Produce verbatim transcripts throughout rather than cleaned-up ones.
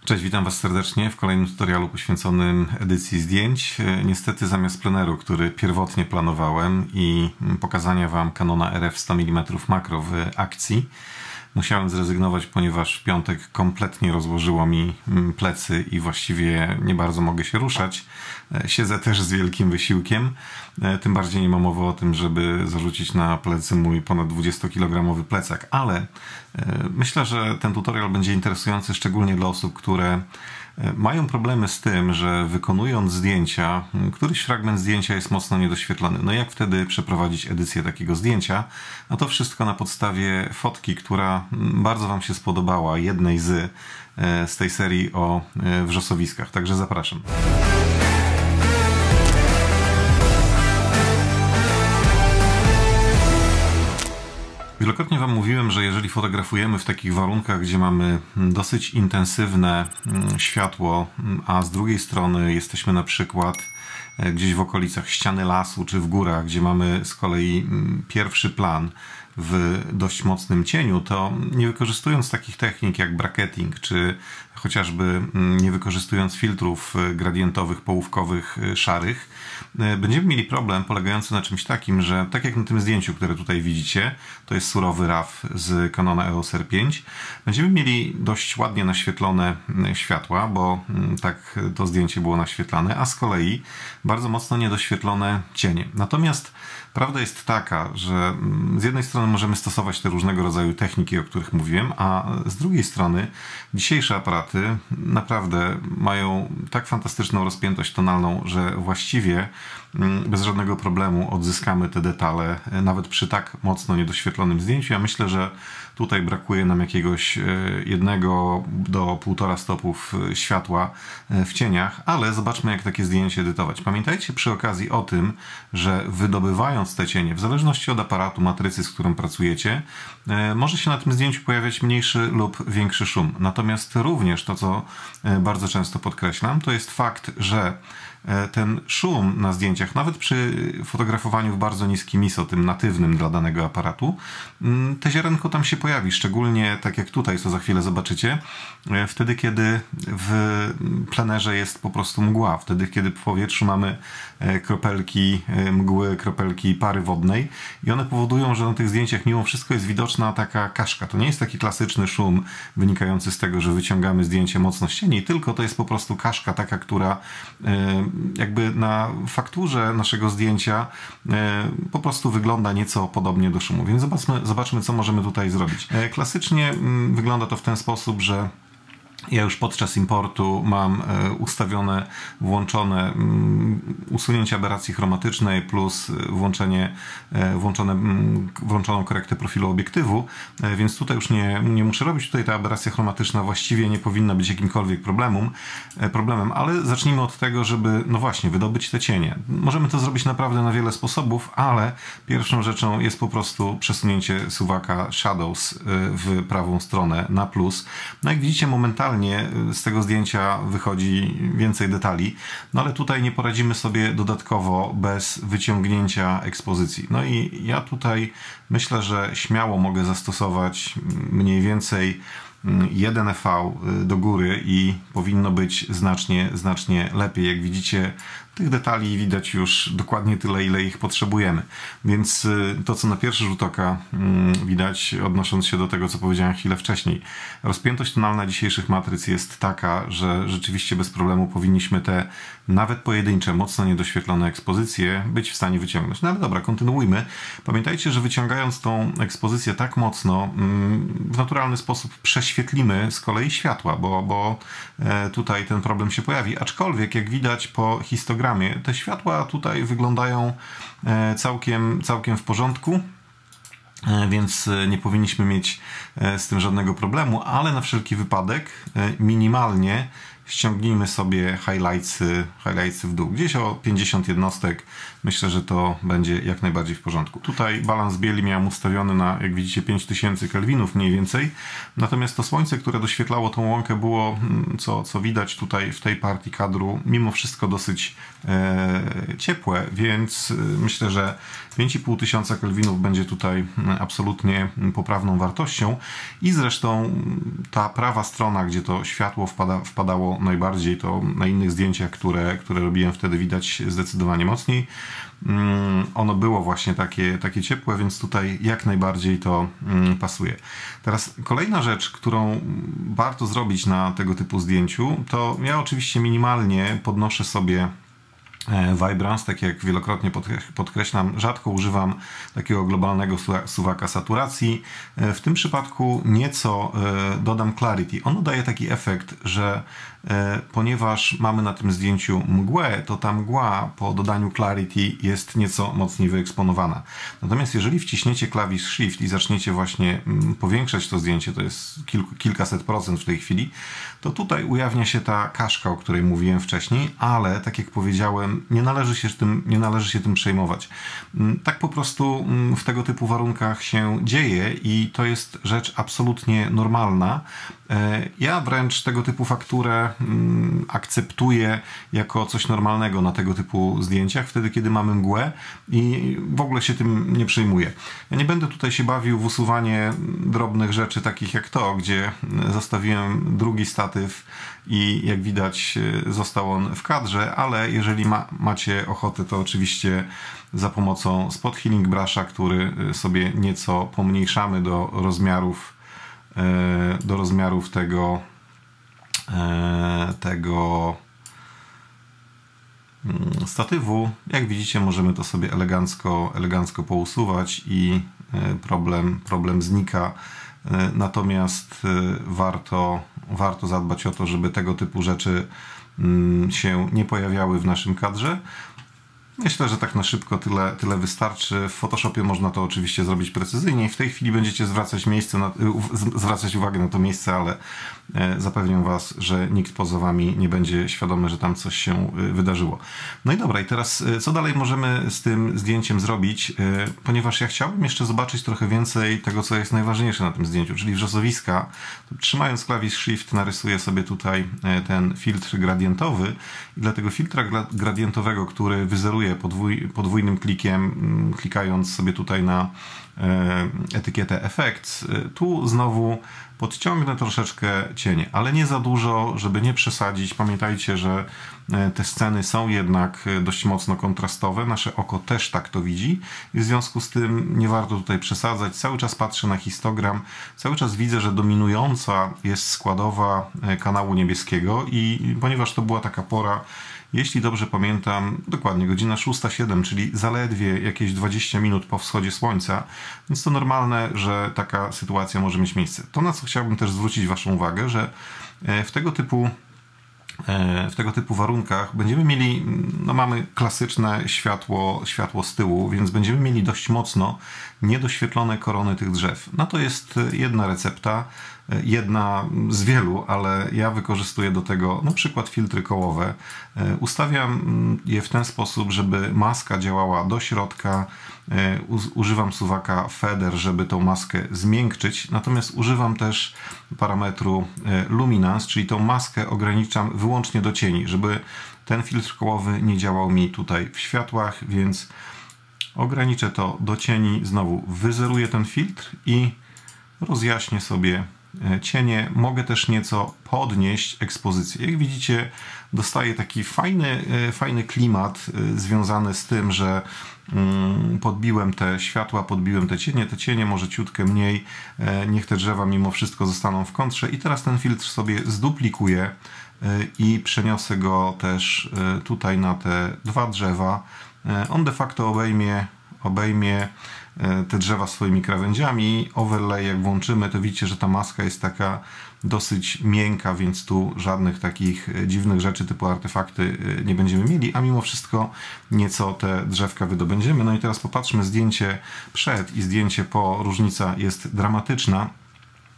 Cześć, witam Was serdecznie w kolejnym tutorialu poświęconym edycji zdjęć. Niestety zamiast pleneru, który pierwotnie planowałem i pokazania Wam Canona R F sto milimetrów makro w akcji, musiałem zrezygnować, ponieważ w piątek kompletnie rozłożyło mi plecy i właściwie nie bardzo mogę się ruszać. Siedzę też z wielkim wysiłkiem, tym bardziej nie ma mowy o tym, żeby zarzucić na plecy mój ponad dwudziestokilogramowy plecak, ale myślę, że ten tutorial będzie interesujący szczególnie dla osób, które mają problemy z tym, że wykonując zdjęcia, któryś fragment zdjęcia jest mocno niedoświetlony. No jak wtedy przeprowadzić edycję takiego zdjęcia? A to wszystko na podstawie fotki, która bardzo Wam się spodobała, jednej z, z tej serii o wrzosowiskach. Także zapraszam. Wielokrotnie Wam mówiłem, że jeżeli fotografujemy w takich warunkach, gdzie mamy dosyć intensywne światło, a z drugiej strony jesteśmy na przykład gdzieś w okolicach ściany lasu czy w górach, gdzie mamy z kolei pierwszy plan w dość mocnym cieniu, to nie wykorzystując takich technik jak bracketing, czy chociażby nie wykorzystując filtrów gradientowych, połówkowych, szarych, będziemy mieli problem polegający na czymś takim, że tak jak na tym zdjęciu, które tutaj widzicie, to jest surowy R A W z Canona E O S R pięć, będziemy mieli dość ładnie naświetlone światła, bo tak to zdjęcie było naświetlane, a z kolei bardzo mocno niedoświetlone cienie. Natomiast prawda jest taka, że z jednej strony możemy stosować te różnego rodzaju techniki, o których mówiłem, a z drugiej strony dzisiejsze aparaty naprawdę mają tak fantastyczną rozpiętość tonalną, że właściwie bez żadnego problemu odzyskamy te detale, nawet przy tak mocno niedoświetlonym zdjęciu. Ja myślę, że tutaj brakuje nam jakiegoś jednego do półtora stopów światła w cieniach, ale zobaczmy, jak takie zdjęcie edytować. Pamiętajcie przy okazji o tym, że wydobywając te cienie, w zależności od aparatu, matrycy, z którą pracujecie, może się na tym zdjęciu pojawiać mniejszy lub większy szum. Natomiast również to, co bardzo często podkreślam, to jest fakt, że ten szum na zdjęciach, nawet przy fotografowaniu w bardzo niskim I S O, tym natywnym dla danego aparatu, te ziarenko tam się pojawi, szczególnie tak jak tutaj, co za chwilę zobaczycie, wtedy, kiedy w plenerze jest po prostu mgła, wtedy, kiedy w powietrzu mamy kropelki mgły, kropelki pary wodnej i one powodują, że na tych zdjęciach mimo wszystko jest widoczna taka kaszka. To nie jest taki klasyczny szum wynikający z tego, że wyciągamy zdjęcie mocno z cieni, tylko to jest po prostu kaszka taka, która jakby na fakturze naszego zdjęcia po prostu wygląda nieco podobnie do szumu. Więc zobaczmy, zobaczmy co możemy tutaj zrobić. Klasycznie wygląda to w ten sposób, że ja już podczas importu mam ustawione, włączone usunięcie aberracji chromatycznej plus włączenie, włączone, włączoną korektę profilu obiektywu, więc tutaj już nie, nie muszę robić. Tutaj ta aberracja chromatyczna właściwie nie powinna być jakimkolwiek problemem, problemem, ale zacznijmy od tego, żeby, no właśnie, wydobyć te cienie. Możemy to zrobić naprawdę na wiele sposobów, ale pierwszą rzeczą jest po prostu przesunięcie suwaka Shadows w prawą stronę na plus. No jak widzicie, momentalnie z tego zdjęcia wychodzi więcej detali, no ale tutaj nie poradzimy sobie dodatkowo bez wyciągnięcia ekspozycji. No i ja tutaj myślę, że śmiało mogę zastosować mniej więcej jeden E V do góry i powinno być znacznie, znacznie lepiej. Jak widzicie, tych detali widać już dokładnie tyle, ile ich potrzebujemy. Więc to, co na pierwszy rzut oka widać, odnosząc się do tego, co powiedziałem chwilę wcześniej, rozpiętość tonalna dzisiejszych matryc jest taka, że rzeczywiście bez problemu powinniśmy te nawet pojedyncze, mocno niedoświetlone ekspozycje być w stanie wyciągnąć. No ale dobra, kontynuujmy. Pamiętajcie, że wyciągając tą ekspozycję tak mocno, w naturalny sposób prześwietlimy z kolei światła, bo, bo tutaj ten problem się pojawi. Aczkolwiek, jak widać po histogramie, te światła tutaj wyglądają całkiem, całkiem w porządku, więc nie powinniśmy mieć z tym żadnego problemu, ale na wszelki wypadek minimalnie ściągnijmy sobie highlightsy, highlightsy w dół. Gdzieś o pięćdziesiąt jednostek. Myślę, że to będzie jak najbardziej w porządku. Tutaj balans bieli miałem ustawiony na, jak widzicie, pięć tysięcy kelwinów mniej więcej. Natomiast to słońce, które doświetlało tą łąkę, było, co, co widać tutaj w tej partii kadru, mimo wszystko dosyć e, ciepłe, więc myślę, że pięć i pół tysiąca kelwinów będzie tutaj absolutnie poprawną wartością. I zresztą ta prawa strona, gdzie to światło wpada, wpadało najbardziej, to na innych zdjęciach, które, które robiłem wtedy, widać zdecydowanie mocniej. Ono było właśnie takie, takie ciepłe, więc tutaj jak najbardziej to pasuje. Teraz kolejna rzecz, którą warto zrobić na tego typu zdjęciu, to ja oczywiście minimalnie podnoszę sobie Vibrance, tak jak wielokrotnie podkreślam, rzadko używam takiego globalnego suwaka saturacji. W tym przypadku nieco dodam Clarity. Ono daje taki efekt, że ponieważ mamy na tym zdjęciu mgłę, to ta mgła po dodaniu Clarity jest nieco mocniej wyeksponowana. Natomiast jeżeli wciśniecie klawisz Shift i zaczniecie właśnie powiększać to zdjęcie, to jest kilku, kilkaset procent w tej chwili, to tutaj ujawnia się ta kaszka, o której mówiłem wcześniej, ale tak jak powiedziałem, nie należy się tym, nie należy się tym przejmować. Tak po prostu w tego typu warunkach się dzieje i to jest rzecz absolutnie normalna. Ja wręcz tego typu fakturę akceptuję jako coś normalnego na tego typu zdjęciach, wtedy kiedy mamy mgłę i w ogóle się tym nie przejmuję. Ja nie będę tutaj się bawił w usuwanie drobnych rzeczy takich jak to, gdzie zostawiłem drugi statyw i jak widać został on w kadrze, ale jeżeli ma, macie ochotę, to oczywiście za pomocą Spot Healing Brusha, który sobie nieco pomniejszamy do rozmiarów do rozmiarów tego tego statywu. Jak widzicie, możemy to sobie elegancko, elegancko pousuwać i problem, problem znika. Natomiast warto, warto zadbać o to, żeby tego typu rzeczy się nie pojawiały w naszym kadrze. Myślę, że tak na szybko tyle, tyle wystarczy. W Photoshopie można to oczywiście zrobić precyzyjniej. W tej chwili będziecie zwracać, miejsce na, zwracać uwagę na to miejsce, ale zapewniam Was, że nikt poza Wami nie będzie świadomy, że tam coś się wydarzyło. No i dobra, i teraz co dalej możemy z tym zdjęciem zrobić? Ponieważ ja chciałbym jeszcze zobaczyć trochę więcej tego, co jest najważniejsze na tym zdjęciu, czyli wrzosowiska. To trzymając klawisz Shift narysuję sobie tutaj ten filtr gradientowy i dla tego filtra gradientowego, który wyzeruje Podwój, podwójnym klikiem, klikając sobie tutaj na e, etykietę Effects, tu znowu podciągnę troszeczkę cienie, ale nie za dużo, żeby nie przesadzić. Pamiętajcie, że te sceny są jednak dość mocno kontrastowe. Nasze oko też tak to widzi i w związku z tym nie warto tutaj przesadzać. Cały czas patrzę na histogram, cały czas widzę, że dominująca jest składowa kanału niebieskiego i ponieważ to była taka pora, jeśli dobrze pamiętam, dokładnie godzina szósta siedem, czyli zaledwie jakieś dwadzieścia minut po wschodzie słońca, więc to normalne, że taka sytuacja może mieć miejsce. To, na co chciałbym też zwrócić Waszą uwagę, że w tego typu w tego typu warunkach będziemy mieli, no mamy klasyczne światło, światło z tyłu, więc będziemy mieli dość mocno niedoświetlone korony tych drzew. No to jest jedna recepta, jedna z wielu, ale ja wykorzystuję do tego na przykład filtry kołowe. Ustawiam je w ten sposób, żeby maska działała do środka. Używam suwaka Feather, żeby tą maskę zmiękczyć, natomiast używam też parametru Luminance, czyli tą maskę ograniczam wyłącznie do cieni, żeby ten filtr kołowy nie działał mi tutaj w światłach, więc ograniczę to do cieni, znowu wyzeruję ten filtr i rozjaśnię sobie cienie. Mogę też nieco podnieść ekspozycję. Jak widzicie, dostaję taki fajny, fajny klimat związany z tym, że podbiłem te światła, podbiłem te cienie, te cienie może ciutkę mniej, niech te drzewa mimo wszystko zostaną w kontrze i teraz ten filtr sobie zduplikuję i przeniosę go też tutaj na te dwa drzewa. On de facto obejmie, obejmie te drzewa swoimi krawędziami. Overlay jak włączymy, to widzicie, że ta maska jest taka dosyć miękka, więc tu żadnych takich dziwnych rzeczy typu artefakty nie będziemy mieli, a mimo wszystko nieco te drzewka wydobędziemy. No i teraz popatrzmy zdjęcie przed i zdjęcie po. Różnica jest dramatyczna.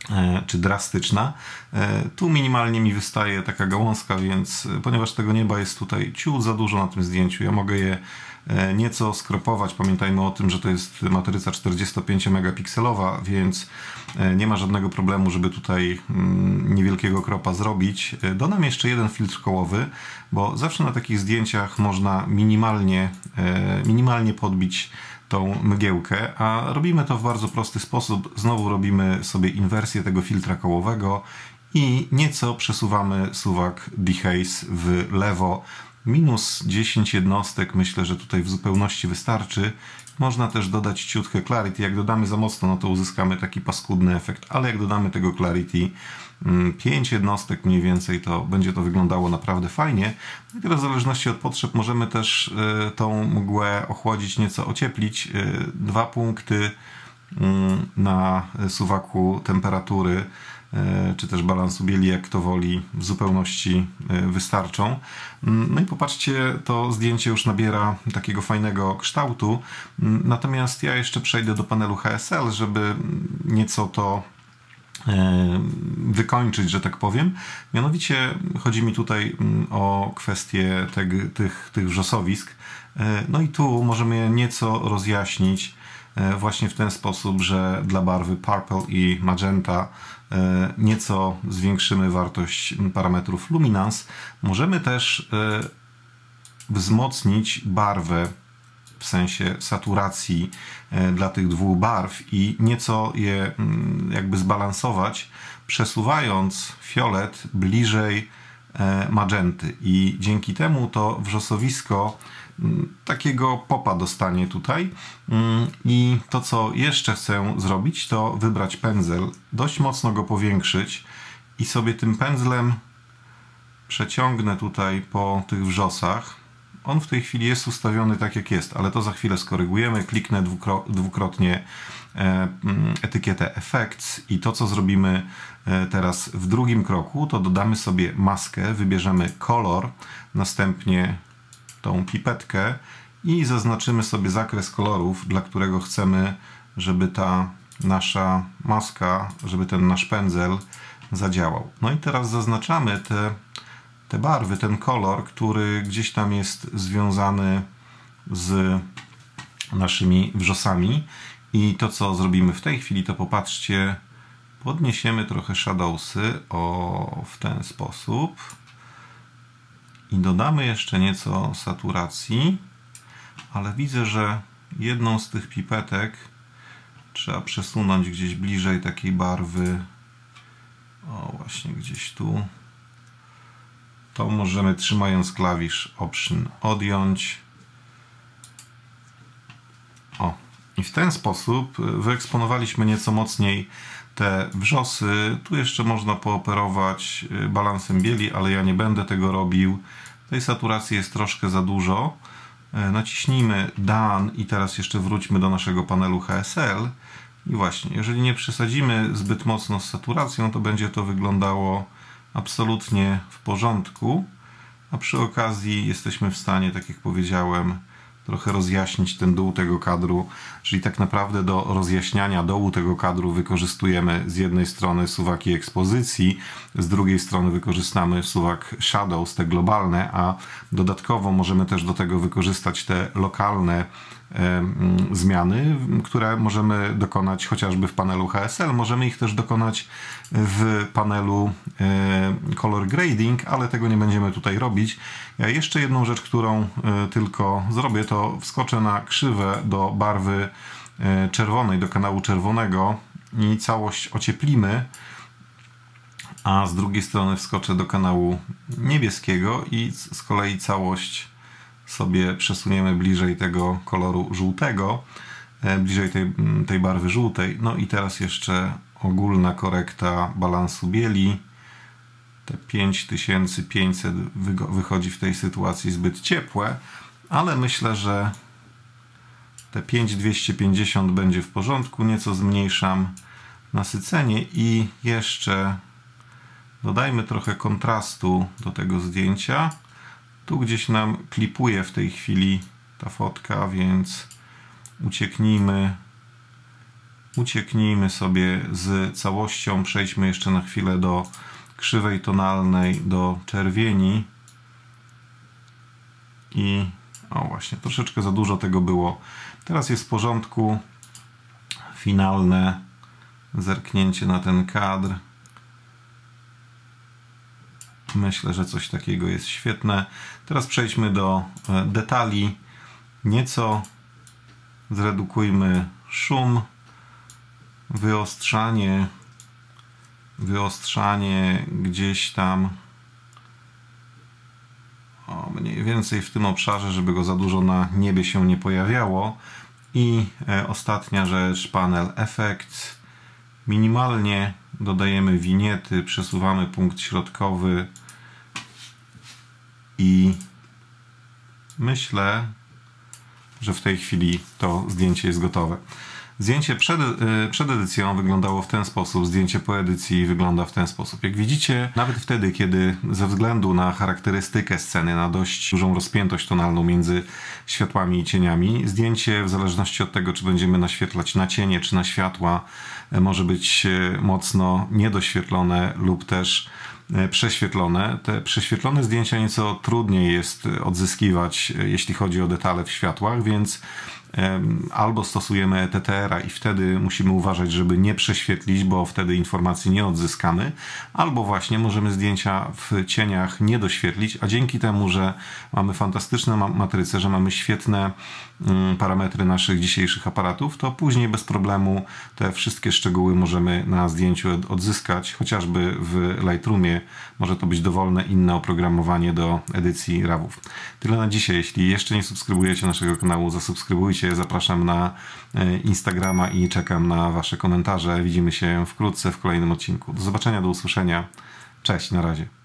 czy drastyczna. Tu minimalnie mi wystaje taka gałązka, więc ponieważ tego nieba jest tutaj ciut za dużo na tym zdjęciu, ja mogę je nieco skropować. Pamiętajmy o tym, że to jest matryca czterdziestopięciomegapikselowa, więc nie ma żadnego problemu, żeby tutaj niewielkiego kropa zrobić. Dodam jeszcze jeden filtr kołowy, bo zawsze na takich zdjęciach można minimalnie, minimalnie podbić tą mgiełkę, a robimy to w bardzo prosty sposób. Znowu robimy sobie inwersję tego filtra kołowego i nieco przesuwamy suwak dehaze w lewo. Minus dziesięć jednostek, myślę, że tutaj w zupełności wystarczy. Można też dodać ciutkę clarity. Jak dodamy za mocno, no to uzyskamy taki paskudny efekt, ale jak dodamy tego clarity pięć jednostek mniej więcej, to będzie to wyglądało naprawdę fajnie. I teraz w zależności od potrzeb możemy też tą mgłę ochłodzić, nieco ocieplić. Dwa punkty na suwaku temperatury czy też balansu bieli, jak kto woli, w zupełności wystarczą. No i popatrzcie, to zdjęcie już nabiera takiego fajnego kształtu. Natomiast ja jeszcze przejdę do panelu H S L, żeby nieco to wykończyć, że tak powiem. Mianowicie chodzi mi tutaj o kwestię tych, tych, tych wrzosowisk. No i tu możemy je nieco rozjaśnić właśnie w ten sposób, że dla barwy Purple i Magenta nieco zwiększymy wartość parametrów Luminance. Możemy też wzmocnić barwę w sensie saturacji dla tych dwóch barw i nieco je jakby zbalansować, przesuwając fiolet bliżej magenty i dzięki temu to wrzosowisko takiego popa dostanie tutaj. I to, co jeszcze chcę zrobić, to wybrać pędzel, dość mocno go powiększyć i sobie tym pędzlem przeciągnę tutaj po tych wrzosach. On w tej chwili jest ustawiony tak, jak jest, ale to za chwilę skorygujemy. Kliknę dwukro dwukrotnie etykietę Effects i to, co zrobimy teraz w drugim kroku, to dodamy sobie maskę, wybierzemy kolor, następnie tą pipetkę i zaznaczymy sobie zakres kolorów, dla którego chcemy, żeby ta nasza maska, żeby ten nasz pędzel zadziałał. No i teraz zaznaczamy te, te barwy, ten kolor, który gdzieś tam jest związany z naszymi wrzosami. I to, co zrobimy w tej chwili, to popatrzcie, podniesiemy trochę shadowsy, o, w ten sposób. I dodamy jeszcze nieco saturacji, ale widzę, że jedną z tych pipetek trzeba przesunąć gdzieś bliżej takiej barwy. O, właśnie gdzieś tu. To możemy, trzymając klawisz Option, odjąć. O, i w ten sposób wyeksponowaliśmy nieco mocniej te wrzosy. Tu jeszcze można pooperować balansem bieli, ale ja nie będę tego robił. Tej saturacji jest troszkę za dużo. Naciśnijmy Done i teraz jeszcze wróćmy do naszego panelu H S L. I właśnie, jeżeli nie przesadzimy zbyt mocno z saturacją, to będzie to wyglądało absolutnie w porządku. A przy okazji jesteśmy w stanie, tak jak powiedziałem, trochę rozjaśnić ten dół tego kadru, czyli tak naprawdę do rozjaśniania dołu tego kadru wykorzystujemy z jednej strony suwaki ekspozycji, z drugiej strony wykorzystamy suwak shadows, te globalne, a dodatkowo możemy też do tego wykorzystać te lokalne e, zmiany, które możemy dokonać chociażby w panelu H S L, możemy ich też dokonać w panelu e, Color Grading, ale tego nie będziemy tutaj robić. Ja jeszcze jedną rzecz, którą e, tylko zrobię, to wskoczę na krzywę do barwy e, czerwonej, do kanału czerwonego i całość ocieplimy, a z drugiej strony wskoczę do kanału niebieskiego i z kolei całość sobie przesuniemy bliżej tego koloru żółtego, e, bliżej tej, tej barwy żółtej. No i teraz jeszcze ogólna korekta balansu bieli. Te pięć tysięcy pięćset wychodzi w tej sytuacji zbyt ciepłe, ale myślę, że te pięć tysięcy dwieście pięćdziesiąt będzie w porządku. Nieco zmniejszam nasycenie i jeszcze dodajmy trochę kontrastu do tego zdjęcia. Tu gdzieś nam klipuje w tej chwili ta fotka, więc ucieknijmy Ucieknijmy sobie z całością, przejdźmy jeszcze na chwilę do krzywej tonalnej, do czerwieni i o właśnie, troszeczkę za dużo tego było. Teraz jest w porządku. Finalne zerknięcie na ten kadr. Myślę, że coś takiego jest świetne. Teraz przejdźmy do detali. Nieco zredukujmy szum, wyostrzanie, wyostrzanie gdzieś tam o, mniej więcej w tym obszarze, żeby go za dużo na niebie się nie pojawiało. I e, ostatnia rzecz, panel efekt. Minimalnie dodajemy winiety, przesuwamy punkt środkowy i myślę, że w tej chwili to zdjęcie jest gotowe. Zdjęcie przed, przed edycją wyglądało w ten sposób, zdjęcie po edycji wygląda w ten sposób. Jak widzicie, nawet wtedy, kiedy ze względu na charakterystykę sceny, na dość dużą rozpiętość tonalną między światłami i cieniami, zdjęcie w zależności od tego, czy będziemy naświetlać na cienie, czy na światła, może być mocno niedoświetlone lub też prześwietlone. Te prześwietlone zdjęcia nieco trudniej jest odzyskiwać, jeśli chodzi o detale w światłach, więc albo stosujemy E T T R a i wtedy musimy uważać, żeby nie prześwietlić, bo wtedy informacji nie odzyskamy, albo właśnie możemy zdjęcia w cieniach nie doświetlić, a dzięki temu, że mamy fantastyczne matryce, że mamy świetne parametry naszych dzisiejszych aparatów, to później bez problemu te wszystkie szczegóły możemy na zdjęciu odzyskać, chociażby w Lightroomie może to być dowolne inne oprogramowanie do edycji rawów. Tyle na dzisiaj. Jeśli jeszcze nie subskrybujecie naszego kanału, zasubskrybujcie. Zapraszam na Instagrama i czekam na wasze komentarze. Widzimy się wkrótce w kolejnym odcinku. Do zobaczenia, do usłyszenia. Cześć, na razie.